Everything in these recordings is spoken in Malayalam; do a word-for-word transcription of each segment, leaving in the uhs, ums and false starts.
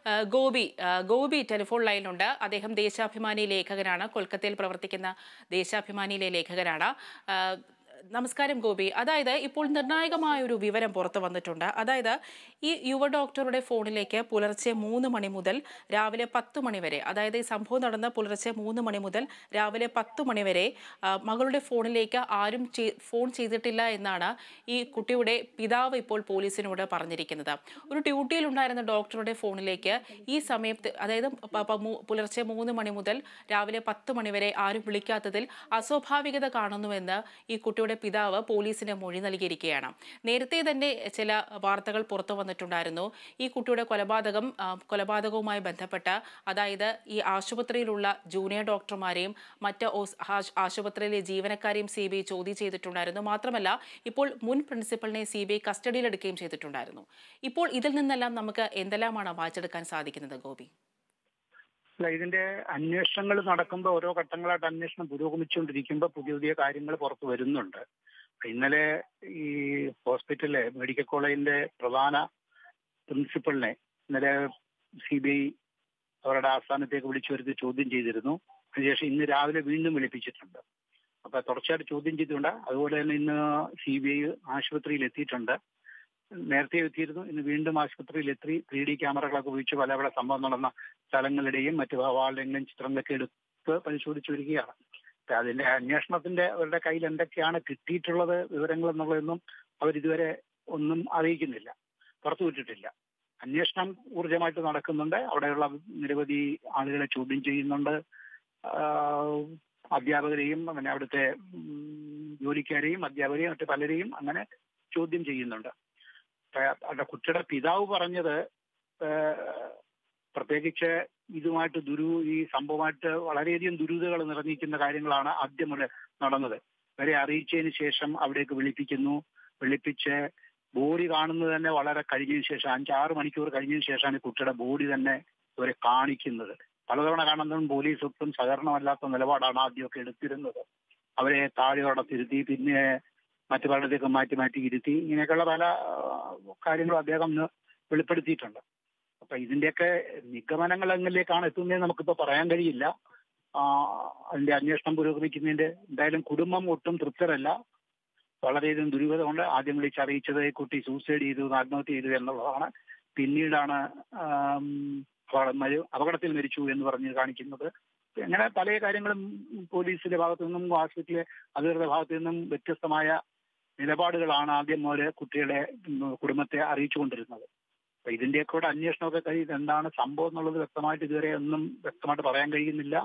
ഗോപി ഗോപി ടെലിഫോൺ ലൈനിലുണ്ട്. അദ്ദേഹം ദേശാഭിമാനി ലേഖകനാണ്, കൊൽക്കത്തയിൽ പ്രവർത്തിക്കുന്ന ദേശാഭിമാനിയിലെ ലേഖകനാണ്. നമസ്കാരം ഗോപി. അതായത് ഇപ്പോൾ നിർണായകമായ ഒരു വിവരം പുറത്തു വന്നിട്ടുണ്ട്. അതായത് ഈ യുവ ഡോക്ടറുടെ ഫോണിലേക്ക് പുലർച്ചെ മൂന്ന് മണി മുതൽ രാവിലെ പത്ത് മണി വരെ, അതായത് ഈ സംഭവം നടന്ന പുലർച്ചെ മൂന്ന് മണി മുതൽ രാവിലെ പത്ത് മണി വരെ മകളുടെ ഫോണിലേക്ക് ആരും ഫോൺ ചെയ്തിട്ടില്ല എന്നാണ് ഈ കുട്ടിയുടെ പിതാവ് ഇപ്പോൾ പോലീസിനോട് പറഞ്ഞിരിക്കുന്നത്. ഒരു ഡ്യൂട്ടിയിലുണ്ടായിരുന്ന ഡോക്ടറുടെ ഫോണിലേക്ക് ഈ സമയത്ത്, അതായത് പുലർച്ചെ മൂന്ന് മണി മുതൽ രാവിലെ പത്ത് മണി വരെ ആരും വിളിക്കാത്തതിൽ അസ്വാഭാവികത കാണുന്നുവെന്ന് ഈ കുട്ടിയുടെ പിതാവ് പോലീസിന് മൊഴി നൽകിയിരിക്കുകയാണ്. നേരത്തെ തന്നെ ചില വാർത്തകൾ പുറത്തു വന്നിട്ടുണ്ടായിരുന്നു. ഈ കുട്ടിയുടെ കൊലപാതകം കൊലപാതകവുമായി ബന്ധപ്പെട്ട്, അതായത് ഈ ആശുപത്രിയിലുള്ള ജൂനിയർ ഡോക്ടർമാരെയും മറ്റ് ആശുപത്രിയിലെ ജീവനക്കാരെയും സി ബി ഐ ചോദ്യം ചെയ്തിട്ടുണ്ടായിരുന്നു. മാത്രമല്ല ഇപ്പോൾ മുൻ പ്രിൻസിപ്പലിനെ സി ബി ഐ കസ്റ്റഡിയിലെടുക്കുകയും ചെയ്തിട്ടുണ്ടായിരുന്നു. ഇപ്പോൾ ഇതിൽ നിന്നെല്ലാം നമുക്ക് എന്തെല്ലാമാണ് വായിച്ചെടുക്കാൻ സാധിക്കുന്നത് ഗോപി? അല്ല, ഇതിന്റെ അന്വേഷണങ്ങൾ നടക്കുമ്പോൾ ഓരോ ഘട്ടങ്ങളായിട്ട് അന്വേഷണം പുരോഗമിച്ചുകൊണ്ടിരിക്കുമ്പോൾ പുതിയ പുതിയ കാര്യങ്ങൾ പുറത്തു വരുന്നുണ്ട്. ഇന്നലെ ഈ ഹോസ്പിറ്റലിലെ മെഡിക്കൽ കോളേജിന്റെ പ്രധാന പ്രിൻസിപ്പളിനെ ഇന്നലെ സി ബി ഐ അവരുടെ ആസ്ഥാനത്തേക്ക് വിളിച്ചു വരുത്തി ചോദ്യം ചെയ്തിരുന്നു. അതിനുശേഷം ഇന്ന് രാവിലെ വീണ്ടും വിളിപ്പിച്ചിട്ടുണ്ട്. അപ്പൊ തുടർച്ചയായിട്ട് ചോദ്യം ചെയ്തിട്ടുണ്ട്. അതുപോലെ തന്നെ ഇന്ന് സി ബി ഐ ആശുപത്രിയിൽ എത്തിയിട്ടുണ്ട്. നേരത്തെ എത്തിയിരുന്നു, ഇന്ന് വീണ്ടും ആശുപത്രിയിൽ എത്തി ത്രീ ഡി ക്യാമറകളൊക്കെ ഉപയോഗിച്ച് പല പല സംഭവം നടന്ന സ്ഥലങ്ങളുടെയും മറ്റു വാളിലെങ്കിലും ചിത്രങ്ങളൊക്കെ എടുത്ത് പരിശോധിച്ചു വരികയാണ്. അതിന്റെ അന്വേഷണത്തിന്റെ അവരുടെ കയ്യിൽ എന്തൊക്കെയാണ് കിട്ടിയിട്ടുള്ളത് വിവരങ്ങൾ എന്നുള്ളതൊന്നും അവരിതുവരെ ഒന്നും അറിയിക്കുന്നില്ല, പുറത്തുവിട്ടിട്ടില്ല. അന്വേഷണം ഊർജ്ജമായിട്ട് നടക്കുന്നുണ്ട്. അവിടെയുള്ള നിരവധി ആളുകളെ ചോദ്യം ചെയ്യുന്നുണ്ട്. അധ്യാപകരെയും അങ്ങനെ അവിടുത്തെ ജോലിക്കാരെയും അധ്യാപകരെയും മറ്റു പലരെയും അങ്ങനെ ചോദ്യം ചെയ്യുന്നുണ്ട്. അവരുടെ കുട്ടിയുടെ പിതാവ് പറഞ്ഞത് പ്രത്യേകിച്ച് ഇതുമായിട്ട് ദുരു ഈ സംഭവമായിട്ട് വളരെയധികം ദുരൂഹതകൾ നിറഞ്ഞിരിക്കുന്ന കാര്യങ്ങളാണ് ആദ്യം മുതൽ നടന്നത്. വരെ അറിയിച്ചതിന് ശേഷം അവിടേക്ക് വിളിപ്പിക്കുന്നു. വിളിപ്പിച്ച് ബോഡി കാണുന്നത് തന്നെ വളരെ കഴിഞ്ഞതിന് ശേഷം അഞ്ചാറ് മണിക്കൂർ കഴിഞ്ഞതിന് ശേഷമാണ് കുട്ടിയുടെ ബോഡി തന്നെ ഇവരെ കാണിക്കുന്നത്. പലതവണ കാണുന്നതും പോലീസ് ഒട്ടും സഹകരണമല്ലാത്ത നിലപാടാണ് ആദ്യമൊക്കെ എടുത്തിരുന്നത്. അവരെ താഴെയോടത്തിരുത്തി പിന്നെ മറ്റു പലയിടത്തേക്ക് മാറ്റി മാറ്റി ഇരുത്തി ഇങ്ങനെയൊക്കെയുള്ള പല കാര്യങ്ങളും അദ്ദേഹം വെളിപ്പെടുത്തിയിട്ടുണ്ട്. അപ്പൊ ഇതിന്റെയൊക്കെ നിഗമനങ്ങൾ എങ്ങിലേക്കാണ് എത്തുന്നതെന്ന് നമുക്കിപ്പോ പറയാൻ കഴിയില്ല. അതിന്റെ അന്വേഷണം പുരോഗമിക്കുന്നതിന്റെ എന്തായാലും കുടുംബം ഒട്ടും തൃപ്തരല്ല. വളരെയധികം ദുരൂഹത കൊണ്ട് ആദ്യം വിളിച്ചറിയിച്ചത് കുട്ടി സൂസൈഡ് ചെയ്തു, ആത്മഹത്യ ചെയ്തു എന്നുള്ളതാണ്. പിന്നീടാണ് അപകടത്തിൽ മരിച്ചു എന്ന് പറഞ്ഞ് കാണിക്കുന്നത്. അങ്ങനെ പല കാര്യങ്ങളും പോലീസിന്റെ ഭാഗത്തു നിന്നും ആശുപത്രിയിലെ അധികൃതരുടെ ഭാഗത്തു നിന്നും വ്യത്യസ്തമായ നിലപാടുകളാണ് ആദ്യം മുതൽ കുട്ടിയുടെ കുടുംബത്തെ അറിയിച്ചുകൊണ്ടിരുന്നത്. അപ്പൊ ഇതിന്റെയൊക്കെ കൂടെ അന്വേഷണമൊക്കെ കഴിയും. എന്താണ് സംഭവം എന്നുള്ളത് വ്യക്തമായിട്ട് ഇതുവരെ ഒന്നും വ്യക്തമായിട്ട് പറയാൻ കഴിയുന്നില്ല.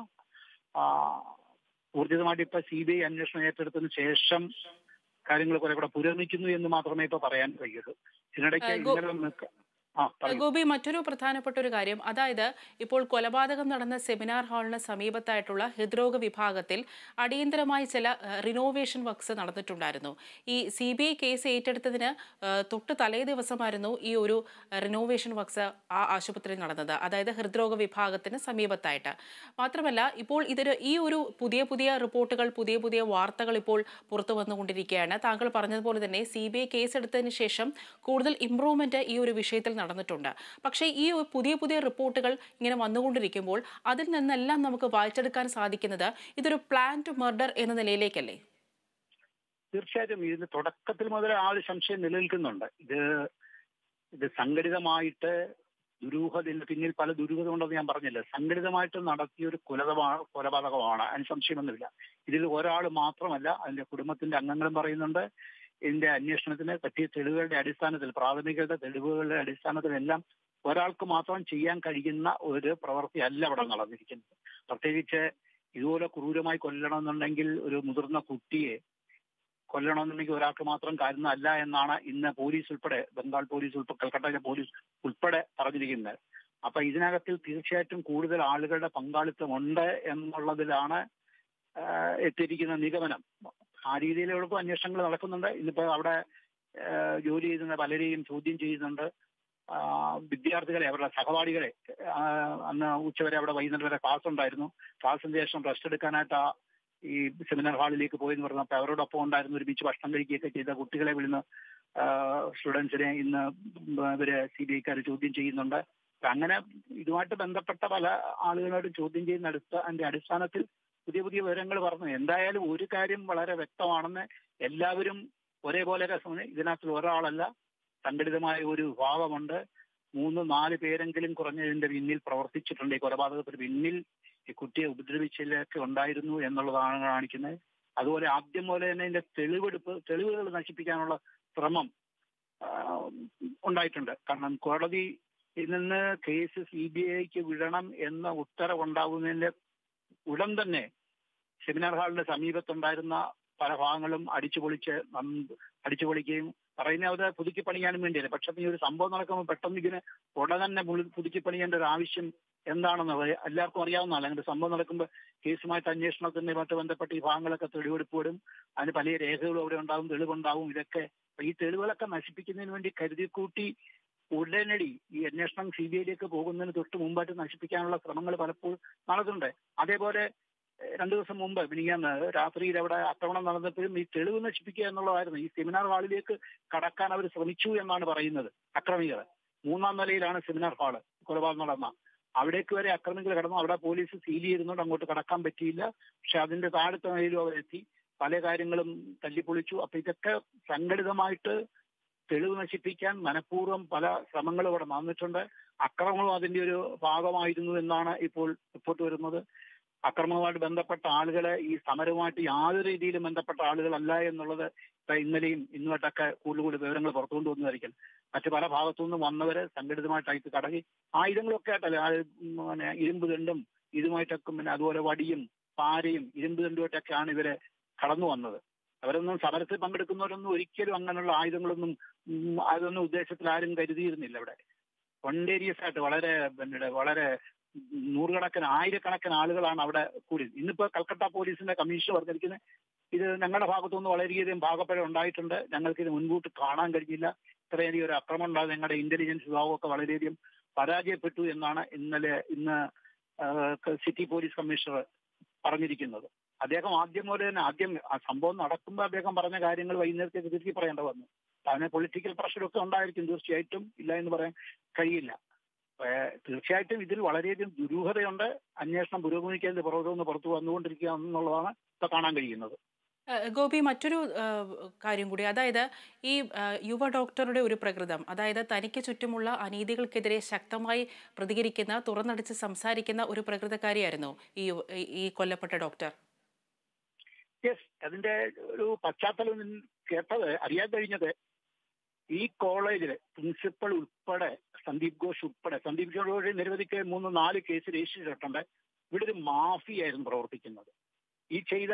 ഊർജിതമായിട്ട് ഇപ്പൊ സി ബി ഐ അന്വേഷണം ഏറ്റെടുത്തതിന് ശേഷം കാര്യങ്ങൾ കുറെ കൂടെ പുരോഗമിക്കുന്നു എന്ന് മാത്രമേ ഇപ്പൊ പറയാൻ കഴിയുള്ളൂ. ഇതിനിടയ്ക്ക് ഇന്നലെ ഗോപി, മറ്റൊരു പ്രധാനപ്പെട്ട ഒരു കാര്യം, അതായത് ഇപ്പോൾ കൊലപാതകം നടന്ന സെമിനാർ ഹാളിന് സമീപത്തായിട്ടുള്ള ഹൃദ്രോഗ വിഭാഗത്തിൽ അടിയന്തരമായി ചില റിനോവേഷൻ വർക്ക്സ് നടന്നിട്ടുണ്ടായിരുന്നു. ഈ സി ബി ഐ കേസ് ഏറ്റെടുത്തതിന് തൊട്ട് തലേ ദിവസമായിരുന്നു ഈ ഒരു റിനോവേഷൻ വർക്ക്സ് ആ ആശുപത്രിയിൽ നടന്നത്, അതായത് ഹൃദ്രോഗ വിഭാഗത്തിന് സമീപത്തായിട്ട്. മാത്രമല്ല ഇപ്പോൾ ഇതൊരു ഈ ഒരു പുതിയ പുതിയ റിപ്പോർട്ടുകൾ, പുതിയ പുതിയ വാർത്തകൾ ഇപ്പോൾ പുറത്തു വന്നുകൊണ്ടിരിക്കുകയാണ്. താങ്കൾ പറഞ്ഞതുപോലെ തന്നെ സി ബി ഐ കേസ് എടുത്തതിന് ശേഷം കൂടുതൽ ഇംപ്രൂവ്മെന്റ് ഈ ഒരു വിഷയത്തിൽ നടന്നിട്ടുണ്ട്. പക്ഷേ ഈ പുതിയ പുതിയ റിപ്പോർട്ടുകൾ ഇങ്ങനെ വന്നുകൊണ്ടിരിക്കുമ്പോൾ അതിൽ നിന്നെല്ലാം നമുക്ക് വായിച്ചെടുക്കാൻ സാധിക്കുന്നത് ഇതൊരു പ്ലാൻഡ് മർഡർ എന്ന നിലയിലേക്കല്ലേ? തീർച്ചയായിട്ടും ഇതിന്റെ തുടക്കത്തിൽ മുതൽ ആ ഒരു സംശയം നിലനിൽക്കുന്നുണ്ട്. ഇത് ഇത് സംഘടിതമായിട്ട് ദുരൂഹതയിൽ പിന്നിൽ പല ദുരൂഹത ഉണ്ടെന്ന് ഞാൻ പറഞ്ഞില്ല. സംഘടിതമായിട്ട് നടത്തിയ ഒരു കൊലപാതക കൊലപാതകമാണ്, അതിന് സംശയമൊന്നുമില്ല. ഇതിൽ ഒരാൾ മാത്രമല്ല, അതിന്റെ കുടുംബത്തിന്റെ അംഗങ്ങളും പറയുന്നുണ്ട്. ഇതിന്റെ അന്വേഷണത്തിന് പറ്റിയ തെളിവുകളുടെ അടിസ്ഥാനത്തിൽ, പ്രാഥമിക തെളിവുകളുടെ അടിസ്ഥാനത്തിലെല്ലാം ഒരാൾക്ക് മാത്രം ചെയ്യാൻ കഴിയുന്ന ഒരു പ്രവൃത്തി അല്ല അവിടെ നടന്നിരിക്കുന്നത്. പ്രത്യേകിച്ച് ഇതുപോലെ ക്രൂരമായി കൊല്ലണമെന്നുണ്ടെങ്കിൽ ഒരു മുതിർന്ന കുട്ടിയെ കൊല്ലണമെന്നുണ്ടെങ്കിൽ ഒരാൾക്ക് മാത്രം കാര്യമല്ല എന്നാണ് ഇന്ന് പോലീസ് ഉൾപ്പെടെ, ബംഗാൾ പോലീസ് ഉൾപ്പെടെ, കൽക്കട്ടയിലെ പോലീസ് ഉൾപ്പെടെ പറഞ്ഞിരിക്കുന്നത്. അപ്പൊ ഇതിനകത്തിൽ തീർച്ചയായിട്ടും കൂടുതൽ ആളുകളുടെ പങ്കാളിത്തം ഉണ്ട് എന്നുള്ളതിലാണ് എത്തിയിരിക്കുന്ന നിഗമനം. ആ രീതിയിലുള്ള അന്വേഷണങ്ങൾ നടക്കുന്നുണ്ട്. ഇന്നിപ്പോ അവിടെ ജോലി ചെയ്യുന്ന പലരെയും ചോദ്യം ചെയ്യുന്നുണ്ട്. വിദ്യാർത്ഥികളെ, അവരുടെ സഹപാഠികളെ, അന്ന് ഉച്ചവരെ അവിടെ വൈകുന്നേരം വരെ ക്ലാസ് ഉണ്ടായിരുന്നു. ക്ലാസ്സിന് ശേഷം റെസ്റ്റ് എടുക്കാനായിട്ട് ഈ സെമിനാർ ഹാളിലേക്ക് പോയെന്ന് പറഞ്ഞപ്പോൾ അവരോടൊപ്പം ഉണ്ടായിരുന്നു, ഒരുമിച്ച് ഭക്ഷണം കഴിക്കുകയൊക്കെ ചെയ്ത കുട്ടികളെ വിളിന്ന് സ്റ്റുഡൻസിനെ ഇന്ന് ഇവര് സി ബി ഐക്കാർ ചോദ്യം ചെയ്യുന്നുണ്ട്. അങ്ങനെ ഇതുമായിട്ട് ബന്ധപ്പെട്ട പല ആളുകളോടും ചോദ്യം ചെയ്യുന്ന അടുത്ത അതിന്റെ അടിസ്ഥാനത്തിൽ പുതിയ പുതിയ വിവരങ്ങൾ പറഞ്ഞു. എന്തായാലും ഒരു കാര്യം വളരെ വ്യക്തമാണെന്ന് എല്ലാവരും ഒരേപോലെ രസം, ഇതിനകത്ത് ഒരാളല്ല, സംഘടിതമായ ഒരു വിഭാഗമുണ്ട്. മൂന്ന് നാല് പേരെങ്കിലും കുറഞ്ഞതിന്റെ പിന്നിൽ പ്രവർത്തിച്ചിട്ടുണ്ട്. ഈ കൊലപാതകത്തിന് പിന്നിൽ ഈ കുട്ടിയെ ഉപദ്രവിച്ചിലൊക്കെ ഉണ്ടായിരുന്നു എന്നുള്ളതാണ് കാണിക്കുന്നത്. അതുപോലെ ആദ്യം പോലെ തന്നെ ഇതിന്റെ തെളിവെടുപ്പ് തെളിവുകൾ നശിപ്പിക്കാനുള്ള ശ്രമം ഉണ്ടായിട്ടുണ്ട്. കാരണം കോടതി നിന്ന് കേസ് സി ബി ഐക്ക് വിടണം എന്ന ഉത്തരവുണ്ടാകുന്നതിന്റെ ഉടൻ തന്നെ സെമിനാർ ഹാളിന്റെ സമീപത്തുണ്ടായിരുന്ന പല ഭാഗങ്ങളും അടിച്ചു പൊളിച്ച് അടിച്ചു പൊളിക്കുകയും പറയുന്നത് പുതുക്കി പണിയാനും വേണ്ടിയല്ലേ. പക്ഷെ ഈ ഒരു സംഭവം നടക്കുമ്പോൾ പെട്ടെന്ന് ഇതിന് ഉടൻ തന്നെ പുതുക്കി പണിയേണ്ട ഒരു ആവശ്യം എന്താണെന്നുള്ളത് എല്ലാവർക്കും അറിയാവുന്നതാണ്. അങ്ങനെ സംഭവം നടക്കുമ്പോൾ കേസുമായിട്ട് അന്വേഷണത്തിനുമായിട്ട് ബന്ധപ്പെട്ട് ഈ ഭാഗങ്ങളൊക്കെ തെളിവെടുപ്പോടും അതിന് പല രേഖകളും അവിടെ ഉണ്ടാവും, തെളിവുണ്ടാവും. ഇതൊക്കെ ഈ തെളിവുകളൊക്കെ നശിപ്പിക്കുന്നതിന് വേണ്ടി കരുതിക്കൂട്ടി ഉടനടി ഈ അന്വേഷണം സി ബി ഐയിലേക്ക് പോകുന്നതിന് തൊട്ട് മുമ്പായിട്ട് നശിപ്പിക്കാനുള്ള ശ്രമങ്ങൾ പലപ്പോഴും നടക്കുന്നുണ്ട്. അതേപോലെ രണ്ടു ദിവസം മുമ്പ് മിനിങ്ങാന്ന് രാത്രിയിൽ അവിടെ ആക്രമണം നടന്നപ്പോഴും ഈ തെളിവ് നശിപ്പിക്കുക എന്നുള്ളതായിരുന്നു. ഈ സെമിനാർ ഹാളിലേക്ക് കടക്കാൻ അവർ ശ്രമിച്ചു എന്നാണ് പറയുന്നത് അക്രമികൾ. മൂന്നാം നിലയിലാണ് സെമിനാർ ഹാള് കൊലപാതകം നടന്ന. അവിടേക്ക് വരെ അക്രമികൾ കടന്നു. അവിടെ പോലീസ് സീൽ ചെയ്തുകൊണ്ട് അങ്ങോട്ട് കടക്കാൻ പറ്റിയില്ല. പക്ഷെ അതിന്റെ താഴത്തെ നിലയിലും അവരെത്തി പല കാര്യങ്ങളും തല്ലിപ്പൊളിച്ചു. അപ്പൊ ഇതൊക്കെ സംഘടിതമായിട്ട് തെളിവ് നശിപ്പിക്കാൻ മനഃപൂർവ്വം പല ശ്രമങ്ങളും അവിടെ നടന്നിട്ടുണ്ട്. അക്രമങ്ങളും അതിന്റെ ഒരു ഭാഗമായിരുന്നു എന്നാണ് ഇപ്പോൾ റിപ്പോർട്ട് വരുന്നത്. അക്രമവുമായിട്ട് ബന്ധപ്പെട്ട ആളുകളെ ഈ സമരവുമായിട്ട് യാതൊരു രീതിയിലും ബന്ധപ്പെട്ട ആളുകളല്ല എന്നുള്ളത് ഇന്നലെയും ഇന്നുമായിട്ടൊക്കെ കൂടുതൽ കൂടുതൽ വിവരങ്ങൾ പുറത്തുകൊണ്ട് വന്നതായിരിക്കും. മറ്റു പല ഭാഗത്തു നിന്നും വന്നവര് സംഘടിതമായിട്ട് കടകി ആയുധങ്ങളൊക്കെ ആയിട്ടല്ലേ, പിന്നെ ഇരുമ്പ് ദണ്ടും ഇതുമായിട്ടൊക്കെ, പിന്നെ അതുപോലെ വടിയും പാരയും ഇരുമ്പ് ദണ്ടുമായിട്ടൊക്കെയാണ് ഇവരെ കടന്നു വന്നത്. അവരൊന്നും സമരത്തിൽ പങ്കെടുക്കുന്നവരൊന്നും ഒരിക്കലും അങ്ങനെയുള്ള ആയുധങ്ങളൊന്നും അതൊന്നും ഉദ്ദേശത്തിൽ ആരും കരുതിയിരുന്നില്ല. അവിടെ സ്പോണ്ടേനിയസ് ആയിട്ട് വളരെ പിന്നെ വളരെ നൂറുകണക്കിന് ആയിരക്കണക്കിന് ആളുകളാണ് അവിടെ കൂടി. ഇന്നിപ്പോ കൽക്കട്ട പോലീസിന്റെ കമ്മീഷണർ പറഞ്ഞിരിക്കുന്നത് ഇത് ഞങ്ങളുടെ ഭാഗത്തുനിന്ന് വളരെയധികം ഭാഗപ്പഴം ഉണ്ടായിട്ടുണ്ട്, ഞങ്ങൾക്ക് ഇത് മുൻകൂട്ടി കാണാൻ കഴിഞ്ഞില്ല, ഇത്രയധികം ഒരു അക്രമം ഉണ്ടാകും, ഞങ്ങളുടെ ഇന്റലിജൻസ് വിഭാഗമൊക്കെ വളരെയധികം പരാജയപ്പെട്ടു എന്നാണ് ഇന്നലെ ഇന്ന് സിറ്റി പോലീസ് കമ്മീഷണർ പറഞ്ഞിരിക്കുന്നത്. അദ്ദേഹം ആദ്യം പോലെ തന്നെ ആദ്യം ആ സംഭവം നടക്കുമ്പോൾ അദ്ദേഹം പറഞ്ഞ കാര്യങ്ങൾ വൈകുന്നേരത്തേക്ക് തിരികെ പറയേണ്ട വന്നു. അതിന് പൊളിറ്റിക്കൽ പ്രഷറൊക്കെ ഉണ്ടായിരിക്കും തീർച്ചയായിട്ടും, ഇല്ല എന്ന് പറയാൻ കഴിയില്ല. തീർച്ചയായിട്ടും ഇതിൽ വളരെയധികം ദുരൂഹതയുണ്ട്. അന്വേഷണം പുരോഗമിക്കുന്നതിന്റെ പുറത്തുനിന്ന് പുറത്തു വന്നുകൊണ്ടിരിക്കുക എന്നുള്ളതാണ് ഇപ്പൊ കാണാൻ കഴിയുന്നത്. ഗോപി, മറ്റൊരു കാര്യം കൂടി, അതായത് ഈ യുവ ഡോക്ടറുടെ ഒരു പ്രകൃതം, അതായത് തനിക്ക് ചുറ്റുമുള്ള അനീതികൾക്കെതിരെ ശക്തമായി പ്രതികരിക്കുന്ന, തുറന്നടിച്ച് സംസാരിക്കുന്ന ഒരു പ്രകൃതക്കാരിയായിരുന്നു ഈ ഈ കൊല്ലപ്പെട്ട ഡോക്ടർ. യെസ്, അതിന്റെ ഒരു പശ്ചാത്തലം കേട്ടത് അറിയാൻ കഴിഞ്ഞത് ഈ കോളേജില് പ്രിൻസിപ്പൽ ഉൾപ്പെടെ സന്ദീപ് ഘോഷ് ഉൾപ്പെടെ സന്ദീപ് ഘോഷ് നിരവധി മൂന്ന് നാല് കേസ് രജിസ്റ്റർ ചെയ്തിട്ടുണ്ട്. ഇവിടെ ഒരു മാഫിയായിരുന്നു പ്രവർത്തിക്കുന്നത്. ഈ ചെയ്ത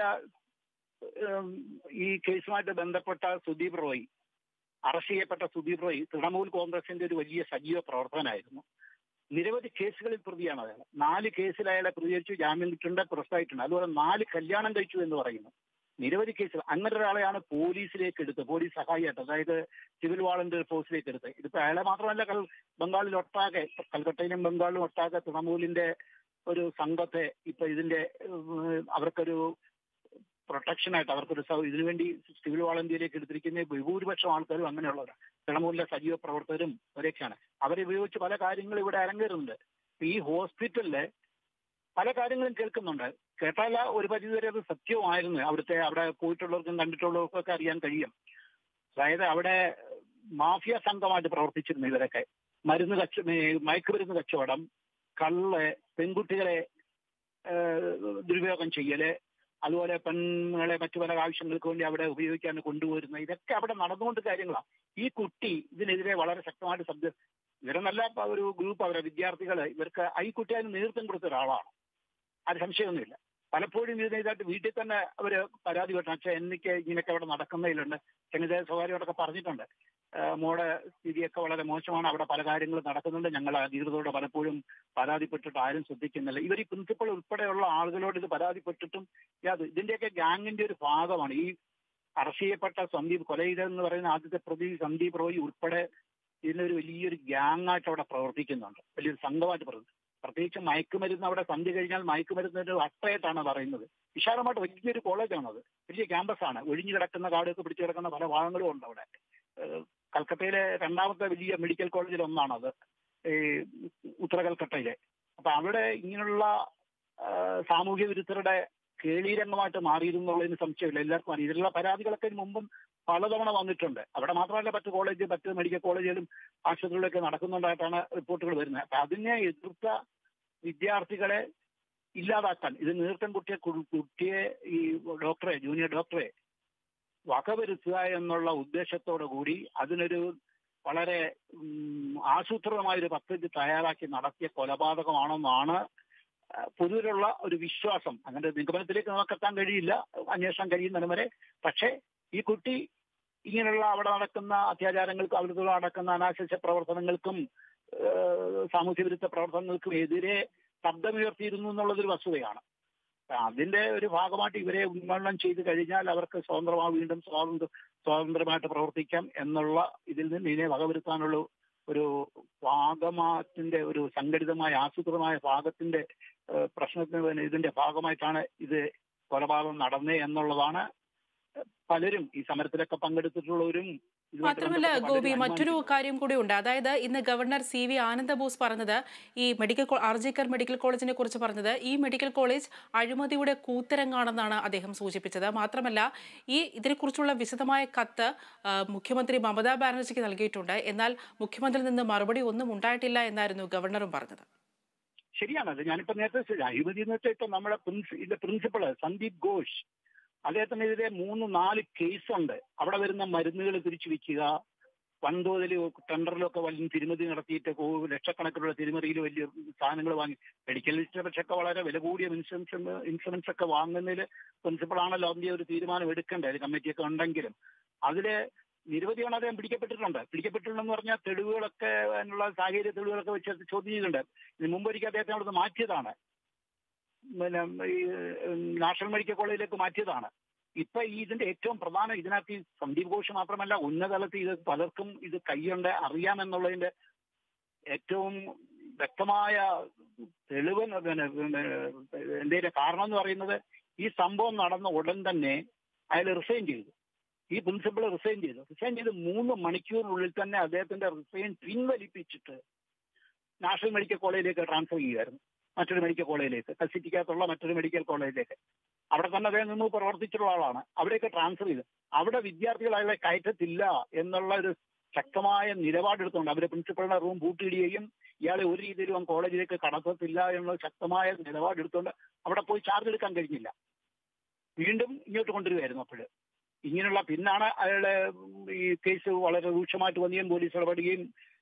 ഈ കേസുമായിട്ട് ബന്ധപ്പെട്ട സുദീപ് റോയ്, അറസ്റ്റ് ചെയ്യപ്പെട്ട സുദീപ് റോയ് തൃണമൂൽ കോൺഗ്രസിന്റെ ഒരു വലിയ സജീവ പ്രവർത്തകനായിരുന്നു. നിരവധി കേസുകളിൽ പ്രതിയാണ് അയാൾ. നാല് കേസിൽ അയാളെ പ്രതികരിച്ചു, ജാമ്യം കിട്ടുണ്ട്, പുറത്തായിട്ടുണ്ട്. അതുപോലെ നാല് കല്യാണം കഴിച്ചു എന്ന് പറയുന്നു. നിരവധി കേസുകൾ. അങ്ങനെ ഒരാളെയാണ് പോലീസിലേക്ക് എടുത്തത്, പോലീസ് സഹായിയായിട്ട്, അതായത് സിവിൽ വാളണ്ടിയർ ഫോഴ്സിലേക്ക് എടുത്തത്. ഇതിപ്പോ അയാളെ മാത്രമല്ല, ബംഗാളിൽ ഒട്ടാകെ, കൽക്കട്ടയിലും ബംഗാളിലും ഒട്ടാകെ തൃണമൂലിന്റെ ഒരു സംഘത്തെ ഇപ്പൊ ഇതിന്റെ അവർക്കൊരു പ്രൊട്ടക്ഷനായിട്ട് അവർക്കൊരു ഇതിനുവേണ്ടി സിവിൽ വാളണ്ടിയറിലേക്ക് എടുത്തിരിക്കുന്ന ഭൂരിപക്ഷം ആൾക്കാരും അങ്ങനെയുള്ളവരാണ്. തൃണമൂലിലെ സജീവ പ്രവർത്തകരും അവരൊക്കെയാണ്. അവരെ ഉപയോഗിച്ച് പല കാര്യങ്ങളും ഇവിടെ അരങ്ങേറുന്നുണ്ട്. ഈ ഹോസ്പിറ്റലിലെ പല കാര്യങ്ങളും കേൾക്കുന്നുണ്ട്. കേട്ടാല ഒരു പരിധിവരെ അത് സത്യമായിരുന്നു. അവിടുത്തെ അവിടെ പോയിട്ടുള്ളവർക്കും കണ്ടിട്ടുള്ളവർക്കും ഒക്കെ അറിയാൻ കഴിയും. അതായത് അവിടെ മാഫിയ സംഘമായിട്ട് പ്രവർത്തിച്ചിരുന്നു ഇവരൊക്കെ. മരുന്ന് കച്ച മയക്കുമരുന്ന് കച്ചവടം, കള്ള്, പെൺകുട്ടികളെ ദുരുപയോഗം ചെയ്യല്, അതുപോലെ പെണ്ണുങ്ങളെ മറ്റു പല ആവശ്യങ്ങൾക്ക് വേണ്ടി അവിടെ ഉപയോഗിക്കാൻ കൊണ്ടുപോരുന്നത്, ഇതൊക്കെ അവിടെ നടന്നുകൊണ്ട് കാര്യങ്ങളാണ്. ഈ കുട്ടി ഇതിനെതിരെ വളരെ ശക്തമായിട്ട് ശബ്ദ ഇവരെ നല്ല ഒരു ഗ്രൂപ്പ്, അവരെ വിദ്യാർത്ഥികള്, ഇവർക്ക് ഈ കുട്ടി അതിന് നേതൃത്വം കൊടുത്ത ഒരാളാണ്, അത് സംശയമൊന്നുമില്ല. പലപ്പോഴും ഇതിനായിട്ട് വീട്ടിൽ തന്നെ അവര് പരാതി പെട്ടു, പക്ഷേ എനിക്ക് ഇങ്ങനെയൊക്കെ അവിടെ നടക്കുന്നതിലുണ്ട്, ചെന്നിതേ സ്വകാര്യമായിട്ടൊക്കെ പറഞ്ഞിട്ടുണ്ട്, മോടെ സ്ഥിതിയൊക്കെ വളരെ മോശമാണ്, അവിടെ പല കാര്യങ്ങളും നടക്കുന്നുണ്ട്, ഞങ്ങൾ അധികൃതരോട് പലപ്പോഴും പരാതിപ്പെട്ടിട്ട് ആരും ശ്രദ്ധിക്കുന്നില്ല. ഇവർ ഈ പ്രിൻസിപ്പൾ ഉൾപ്പെടെയുള്ള ആളുകളോട് ഇത് പരാതിപ്പെട്ടിട്ടും അത് ഇതിന്റെയൊക്കെ ഗ്യാങ്ങിന്റെ ഒരു ഭാഗമാണ്. ഈ അറസ്റ്റ് ചെയ്യപ്പെട്ട സന്ദീപ്, കൊല ചെയ്തെന്ന് പറയുന്ന ആദ്യത്തെ പ്രതി സന്ദീപ് റോയ് ഉൾപ്പെടെ ഇതിനൊരു വലിയൊരു ഗ്യാങ്ങായിട്ട് അവിടെ പ്രവർത്തിക്കുന്നുണ്ട്, വലിയൊരു സംഘമായിട്ട് പ്രവർത്തിക്കും. പ്രത്യേകിച്ച് മയക്കുമരുന്ന് അവിടെ സന്ധ്യ കഴിഞ്ഞാൽ മയക്കുമരുന്നിന്റെ അട്ടയായിട്ടാണ് പറയുന്നത്. വിശാലമായിട്ട് വലിയൊരു കോളേജാണത്, വലിയ ക്യാമ്പസാണ്, ഒഴിഞ്ഞു കിടക്കുന്ന കാടൊക്കെ പിടിച്ചു കിടക്കുന്ന പല ഭാഗങ്ങളും ഉണ്ട് അവിടെ. കൽക്കട്ടയിലെ രണ്ടാമത്തെ വലിയ മെഡിക്കൽ കോളേജിൽ ഒന്നാണത്. ഈ ഉത്തര കൽക്കട്ടയിലെ. അപ്പൊ അവിടെ ഇങ്ങനെയുള്ള സാമൂഹ്യ വിരുദ്ധരുടെ കേളീരംഗമായിട്ട് മാറിയിരുന്നുള്ളതിന് സംശയമില്ല, എല്ലാവർക്കും അറിയാം. ഇതിലുള്ള പരാതികളൊക്കെ മുമ്പും പലതവണ വന്നിട്ടുണ്ട്. അവിടെ മാത്രമല്ല, മറ്റു കോളേജ് മറ്റ് മെഡിക്കൽ കോളേജുകളും ആശുപത്രികളിലൊക്കെ നടക്കുന്നുണ്ടായിട്ടാണ് റിപ്പോർട്ടുകൾ വരുന്നത്. അപ്പൊ അതിനെ എതിർത്ത വിദ്യാർത്ഥികളെ ഇല്ലാതാക്കാൻ, ഇത് നേതൃത്വം കുട്ടിയെ കുട്ടിയെ ഈ ഡോക്ടറെ ജൂനിയർ ഡോക്ടറെ വകവരുത്തുക എന്നുള്ള ഉദ്ദേശത്തോടു കൂടി അതിനൊരു വളരെ ആസൂത്രിതമായൊരു പദ്ധതി തയ്യാറാക്കി നടത്തിയ കൊലപാതകമാണെന്നാണ് പൊതുവിലുള്ള ഒരു വിശ്വാസം. അങ്ങനെ നിഗമനത്തിലേക്ക് നമുക്കെത്താൻ കഴിയില്ല, അന്വേഷണം കഴിയുന്നതിന് വരെ. പക്ഷേ ഈ കുട്ടി ഇങ്ങനെയുള്ള അവിടെ നടക്കുന്ന അത്യാചാരങ്ങൾക്കും അവിടെ നടക്കുന്ന അനാശാസ്യ പ്രവർത്തനങ്ങൾക്കും സാമൂഹ്യ വിരുദ്ധ പ്രവർത്തനങ്ങൾക്കും എതിരെ ശബ്ദമുയർത്തിയിരുന്നു എന്നുള്ളതൊരു വസ്തുതയാണ്. അതിന്റെ ഒരു ഭാഗമായിട്ട് ഇവരെ ഉന്മൂലനം ചെയ്തു കഴിഞ്ഞാൽ അവർക്ക് സ്വതന്ത്രമായി വീണ്ടും സ്വാതന്ത്ര്യ സ്വാതന്ത്ര്യമായിട്ട് പ്രവർത്തിക്കാം എന്നുള്ള ഇതിൽ നിന്ന് ഇതിനെ വകവരുത്താനുള്ള ഒരു ഭാഗമാറ്റിന്റെ ഒരു സംഘടിതമായ ആസൂത്രിതമായ ഭാഗത്തിന്റെ പ്രശ്നത്തിന് ഇതിന്റെ ഭാഗമായിട്ടാണ് ഇത് കൊലപാതകം നടന്നേ എന്നുള്ളതാണ് പലരും ഈ സമരത്തിലൊക്കെ പങ്കെടുത്തിട്ടുള്ളവരും. മാത്രമല്ല ഗോപി, മറ്റൊരു കാര്യം കൂടി ഉണ്ട്. അതായത് ഇന്ന് ഗവർണർ സി വി ആനന്ദബോസ് പറഞ്ഞത്, ഈ മെഡിക്കൽ ആർജിക്കർ മെഡിക്കൽ കോളേജിനെ കുറിച്ച് പറഞ്ഞത്, ഈ മെഡിക്കൽ കോളേജ് അഴിമതിയുടെ കൂത്തരങ്ങാണെന്നാണ് അദ്ദേഹം സൂചിപ്പിച്ചത്. മാത്രമല്ല ഈ ഇതിനെക്കുറിച്ചുള്ള വിശദമായ കത്ത് മുഖ്യമന്ത്രി മമതാ ബാനർജിക്ക് നൽകിയിട്ടുണ്ട്. എന്നാൽ മുഖ്യമന്ത്രിയിൽ നിന്ന് മറുപടി ഒന്നും ഉണ്ടായിട്ടില്ല എന്നായിരുന്നു ഗവർണറും പറഞ്ഞത്. ശരിയാണത്. ഞാനിപ്പോ നേരത്തെ അഴിമതി എന്ന് വെച്ചാൽ ഇപ്പൊ നമ്മുടെ ഇതിന്റെ പ്രിൻസിപ്പള് സന്ദീപ് ഘോഷ്, അദ്ദേഹത്തിനെതിരെ മൂന്ന് നാല് കേസുണ്ട്. അവിടെ വരുന്ന മരുന്നുകൾ തിരിച്ചു വിൽക്കുക, വൻതോതിൽ ടെൻഡറിലൊക്കെ വലിയ തിരിമതി നടത്തിയിട്ട് ലക്ഷക്കണക്കിനുള്ള തിരിമറിയിൽ വലിയ സാധനങ്ങൾ വാങ്ങി, മെഡിക്കൽ ഇൻഷുറൻസൊക്കെ വളരെ വില കൂടിയ ഇൻഷുറൻസ് ഇൻഷുറൻസ് ഒക്കെ വാങ്ങുന്നതിൽ പ്രിൻസിപ്പളാണല്ലോ അതിന്റെ ഒരു തീരുമാനം എടുക്കേണ്ടത്, കമ്മിറ്റിയൊക്കെ ഉണ്ടെങ്കിലും. അതില് നിരവധി തവണ അദ്ദേഹം പിടിക്കപ്പെട്ടിട്ടുണ്ട്. പിടിക്കപ്പെട്ടിട്ടുണ്ടെന്ന് പറഞ്ഞാൽ തെളിവുകളൊക്കെ അതിനുള്ള സാഹചര്യ തെളിവുകളൊക്കെ വെച്ച് ചോദ്യം ചെയ്തിട്ടുണ്ട്. ഇതിന് മുമ്പൊരിക്കൽ അദ്ദേഹത്തെ അവിടുന്ന് മാറ്റിയതാണ്, പിന്നെ ഈ നാഷണൽ മെഡിക്കൽ കോളേജിലേക്ക് മാറ്റിയതാണ്. ഇപ്പൊ ഈ ഇതിന്റെ ഏറ്റവും പ്രധാനം ഇതിനകത്ത് ഈ സന്ദീപ് ഘോഷ് മാത്രമല്ല, ഉന്നതതലത്തിൽ ഇത് പലർക്കും ഇത് കൈയുണ്ട് അറിയാമെന്നുള്ളതിന്റെ ഏറ്റവും വ്യക്തമായ തെളിവ് എന്തെങ്കിലും കാരണം എന്ന് പറയുന്നത്, ഈ സംഭവം നടന്ന ഉടൻ തന്നെ അയാൾ റിസൈൻ ചെയ്തു. ഈ പ്രിൻസിപ്പൾ റിസൈൻ ചെയ്തു. റിസൈൻ ചെയ്ത് മൂന്ന് മണിക്കൂറിനുള്ളിൽ തന്നെ അദ്ദേഹത്തിന്റെ റിസൈൻ പിൻവലിപ്പിച്ചിട്ട് നാഷണൽ മെഡിക്കൽ കോളേജിലേക്ക് ട്രാൻസ്ഫർ ചെയ്യുമായിരുന്നു, മറ്റൊരു മെഡിക്കൽ കോളേജിലേക്ക്, കൽസിറ്റിക്കകത്തുള്ള മറ്റൊരു മെഡിക്കൽ കോളേജിലേക്ക്. അവിടെ തന്നെ അദ്ദേഹം നിന്ന് പ്രവർത്തിച്ചിട്ടുള്ള ആളാണ്. അവിടെയൊക്കെ ട്രാൻസ്ഫർ ചെയ്ത് അവിടെ വിദ്യാർത്ഥികൾ അയാളെ കയറ്റത്തില്ല എന്നുള്ള ഒരു ശക്തമായ നിലപാടെടുത്തുകൊണ്ട് അവരെ പ്രിൻസിപ്പളിന്റെ റൂം പൂട്ടിയിടുകയും ഇയാളെ ഒരു രീതിയിലും കോളേജിലേക്ക് കടത്തത്തില്ല എന്നുള്ള ശക്തമായ നിലപാടെടുത്തുകൊണ്ട് അവിടെ പോയി ചാർജ് എടുക്കാൻ കഴിഞ്ഞില്ല. വീണ്ടും ഇങ്ങോട്ട് കൊണ്ടുവരികയായിരുന്നു. അപ്പോൾ ഇങ്ങനെയുള്ള പിന്നാണ് അയാളെ ഈ കേസ് വളരെ രൂക്ഷമായിട്ട് വന്നുകയും പോലീസ് ഇടപെടുകയും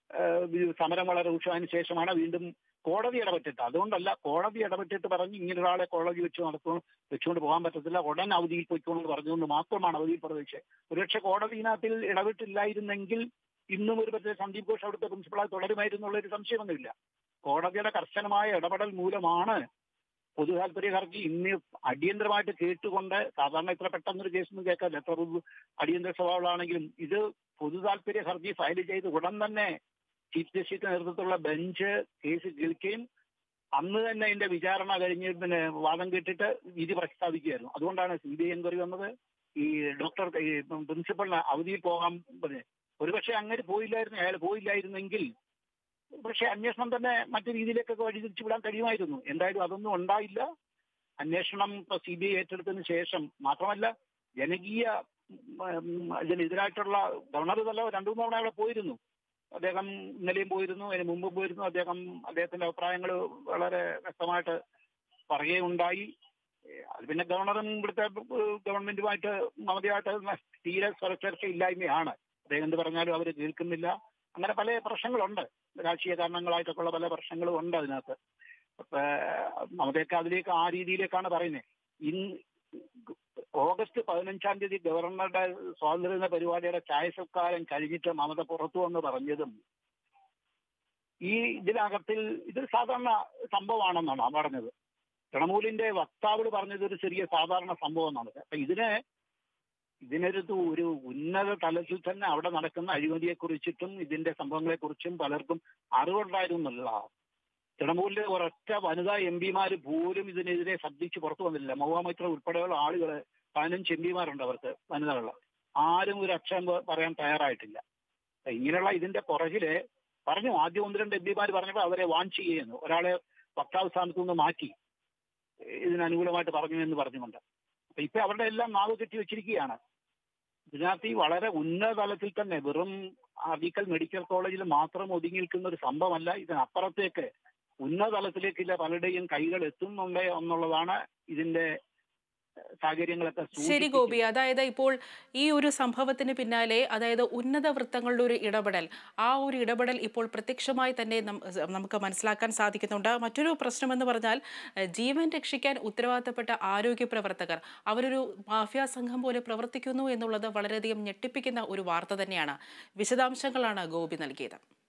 സമരം വളരെ രൂക്ഷമായതിനു ശേഷമാണ് വീണ്ടും കോടതി ഇടപെട്ടിട്ട്. അതുകൊണ്ടല്ല, കോടതി ഇടപെട്ടിട്ട് പറഞ്ഞ് ഇങ്ങനെ ഒരാളെ കോടതി വെച്ച് നടത്തുന്നു വെച്ചുകൊണ്ട് പോകാൻ പറ്റത്തില്ല, ഉടൻ അവധിയിൽ പോയിക്കോണെന്ന് പറഞ്ഞുകൊണ്ട് മാത്രമാണ് അവധിയിൽ പ്രവേശിച്ചത്. ഒരുപക്ഷെ കോടതി ഇതിനകത്തിൽ ഇടപെട്ടില്ലായിരുന്നെങ്കിൽ ഇന്നും ഒരു പക്ഷേ സന്ദീപ് ഘോഷ് അവിടുത്തെ പ്രിൻസിപ്പളായി തുടരുമായിരുന്നുള്ളൊരു സംശയമൊന്നുമില്ല. കോടതിയുടെ കർശനമായ ഇടപെടൽ മൂലമാണ് പൊതു താല്പര്യ ഹർജി ഇന്ന് അടിയന്തരമായിട്ട് കേട്ടുകൊണ്ട്, സാധാരണ ഇത്ര പെട്ടെന്നൊരു കേസൊന്നും കേൾക്കാറില്ല, എത്ര അടിയന്തര സ്വഭാവമാണെങ്കിലും ഇത് പൊതു താല്പര്യ ഹർജി ഫയൽ ചെയ്ത് ഉടൻ തന്നെ ചീഫ് ജസ്റ്റിസിന്റെ നേതൃത്വത്തിലുള്ള ബെഞ്ച് കേസ് കേൾക്കുകയും അന്ന് തന്നെ അതിന്റെ വിചാരണ കഴിഞ്ഞ് പിന്നെ വാദം കേട്ടിട്ട് വിധി പ്രസ്താവിക്കുകയായിരുന്നു. അതുകൊണ്ടാണ് സി ബി ഐ എൻക്വയറി വന്നത്. ഈ ഡോക്ടർ ഈ പ്രിൻസിപ്പളിന് അവധിയിൽ പോകാൻ പറഞ്ഞ് ഒരുപക്ഷെ അങ്ങനെ പോയില്ലായിരുന്നു, അയാൾ പോയില്ലായിരുന്നെങ്കിൽ പക്ഷെ അന്വേഷണം തന്നെ മറ്റു രീതിയിലേക്കൊക്കെ വഴിതിരിച്ചു വിടാൻ കഴിയുമായിരുന്നു. എന്തായാലും അതൊന്നും ഉണ്ടായില്ല. അന്വേഷണം ഇപ്പൊ സി ബി ഐ ഏറ്റെടുത്തതിന് ശേഷം മാത്രമല്ല, ജനകീയ ഇതിനെതിരായിട്ടുള്ള ഗവർണർ തല രണ്ടു മൂന്ന് തവണ അവിടെ പോയിരുന്നു. അദ്ദേഹം ഇന്നലെയും പോയിരുന്നു, അതിന് മുമ്പും പോയിരുന്നു. അദ്ദേഹം അദ്ദേഹത്തിന്റെ അഭിപ്രായങ്ങൾ വളരെ വ്യക്തമായിട്ട് പറയുകയുണ്ടായി. അത് പിന്നെ ഗവർണറും ഇവിടുത്തെ ഗവൺമെന്റുമായിട്ട് മമതയായിട്ട് തീരെ സ്വരച്ചേർച്ച ഇല്ലായ്മയാണ്. അദ്ദേഹം എന്ത് പറഞ്ഞാലും അവർ കേൾക്കുന്നില്ല. അങ്ങനെ പല പ്രശ്നങ്ങളുണ്ട്, രാഷ്ട്രീയ കാരണങ്ങളായിട്ടൊക്കെയുള്ള പല പ്രശ്നങ്ങളും ഉണ്ട് അതിനകത്ത്. മമതയൊക്കെ അതിലേക്ക് ആ രീതിയിലേക്കാണ് പറയുന്നത്. ഇന്ന് ഓഗസ്റ്റ് പതിനഞ്ചാം തീയതി ഗവർണറുടെ സ്വാതന്ത്ര്യദിന പരിപാടിയുടെ ചായസൽക്കാരം കഴിഞ്ഞിട്ട് മമത പുറത്തു വന്ന് പറഞ്ഞതും ഈ ഇതിനകത്തിൽ ഇത് സാധാരണ സംഭവമാണെന്നാണ് പറഞ്ഞത്. തൃണമൂലിന്റെ വക്താവ് പറഞ്ഞത് ഒരു ചെറിയ സാധാരണ സംഭവം എന്നാണ്. അപ്പൊ ഇതിനെ ഇതിനൊരു ഒരു ഉന്നത തലത്തിൽ തന്നെ അവിടെ നടക്കുന്ന അഴിമതിയെ കുറിച്ചിട്ടും ഇതിന്റെ സംഭവങ്ങളെ കുറിച്ചും പലർക്കും അറിവുണ്ടായിരുന്നില്ല. തൃണമൂലിലെ ഒരൊറ്റ വനിതാ എം പിമാര് പോലും ഇതിനെതിരെ ശബ്ദിച്ച് പുറത്തു വന്നില്ല. മൗവാമൈത്ര ഉൾപ്പെടെയുള്ള ആളുകള് പതിനഞ്ച് എം പിമാരുണ്ട് അവർക്ക്, വനിതകളുടെ. ആരും ഒരു അക്ഷരം പറയാൻ തയ്യാറായിട്ടില്ല. ഇങ്ങനെയുള്ള ഇതിന്റെ പുറകില് പറഞ്ഞു. ആദ്യം ഒന്ന് രണ്ട് എം പിമാർ പറഞ്ഞപ്പോൾ അവരെ വാൺ ചെയ്യുന്നു, ഒരാളെ വക്താവ് സ്ഥാനത്തു നിന്ന് മാറ്റി ഇതിനനുകൂലമായിട്ട് പറഞ്ഞു എന്ന് പറഞ്ഞുകൊണ്ട്. അപ്പൊ ഇപ്പൊ അവരുടെ എല്ലാം നാവ് കെട്ടി വെച്ചിരിക്കുകയാണ്. ഇതിനകത്ത് ഈ വളരെ ഉന്നത തലത്തിൽ തന്നെ വെറും അരീക്കൽ മെഡിക്കൽ കോളേജിൽ മാത്രം ഒതുങ്ങി നിൽക്കുന്ന ഒരു സംഭവമല്ല, ഇതിനപ്പുറത്തേക്ക് ഉന്നത തലത്തിലേക്കില്ല പലരുടെയും കൈകൾ എത്തുന്നുണ്ട് എന്നുള്ളതാണ് ഇതിന്റെ സാഹചര്യങ്ങളൊക്കെ ശരി ഗോപി, അതായത് ഇപ്പോൾ ഈ ഒരു സംഭവത്തിന് പിന്നാലെ അതായത് ഉന്നത വൃത്തങ്ങളുടെ ഒരു ഇടപെടൽ, ആ ഒരു ഇടപെടൽ ഇപ്പോൾ പ്രത്യക്ഷമായി തന്നെ നമുക്ക് മനസ്സിലാക്കാൻ സാധിക്കുന്നുണ്ട്. മറ്റൊരു പ്രശ്നമെന്ന് പറഞ്ഞാൽ ജീവൻ രക്ഷിക്കാൻ ഉത്തരവാദിത്തപ്പെട്ട ആരോഗ്യ പ്രവർത്തകർ അവരൊരു മാഫിയ സംഘം പോലെ പ്രവർത്തിക്കുന്നു എന്നുള്ളത് വളരെയധികം ഞെട്ടിപ്പിക്കുന്ന ഒരു വാർത്ത തന്നെയാണ്. വിശദാംശങ്ങളാണ് ഗോപി നൽകിയത്.